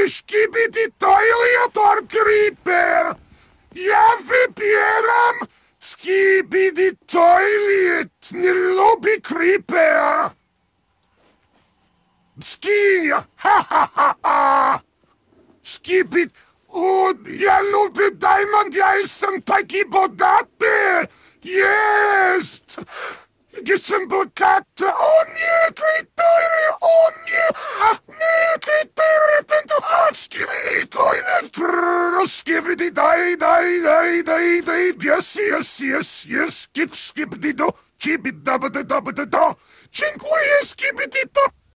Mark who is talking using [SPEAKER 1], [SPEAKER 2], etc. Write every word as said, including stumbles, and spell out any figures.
[SPEAKER 1] skibidi toiletor creeper. Ja wybieram skibidi toilet, nie lubi creeper. Skinia, ha ha ha ha. Skibid, o, ja lubię diamond, ja jestem taki bogaty. Jest. Jestem bogaty, o nie, creepery, o nie, a nie, creepery, ten to, a skibidi toilet, skibidi daj, daj, daj, daj, daj, yes, yes, yes, yes, skip, skibidi do, skibidi do, do, do, do, do. Dziękuję, skibidi do.